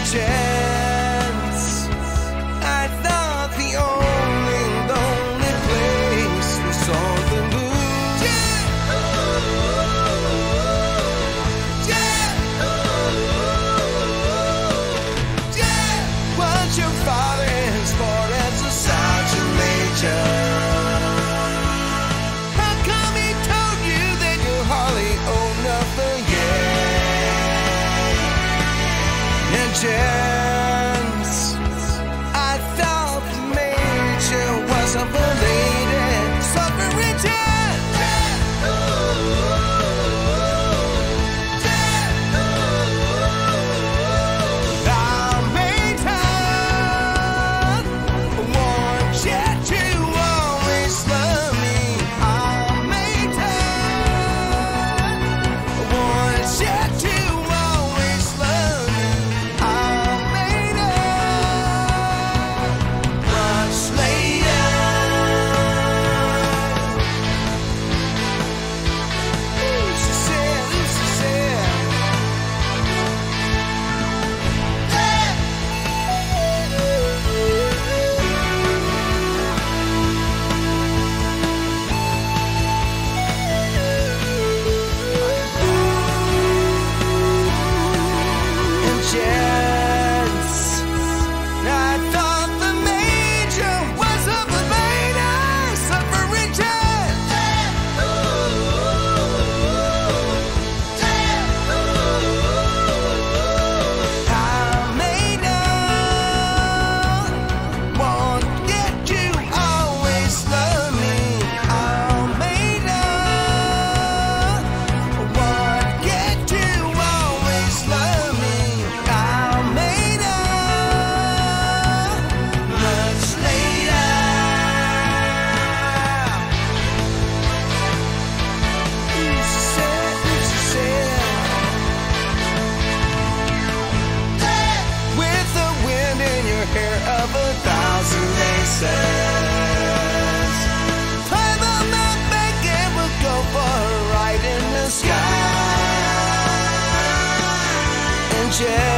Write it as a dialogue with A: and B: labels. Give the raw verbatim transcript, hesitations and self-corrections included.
A: chance. I thought the only lonely place was on the moon. Yeah. Yeah. Yeah. Was your father as far as a sergeant major? How come he told you that you hardly owe nothing yet? And chance, I thought the major was a belated suffering chance. I made time, want you to always love me. I made time, want you to always love me. I made up much later. Ooh, she said, ooh, she said. And chance, I thought the major was a belated suffering chance. I made up, want yet you always love me. I made up, want yet you always love me. I made up much later. Ooh, she said, ooh, she said. With the wind in your hair of a thousand laces, climb up that bank and we'll go for a ride in the sky. And just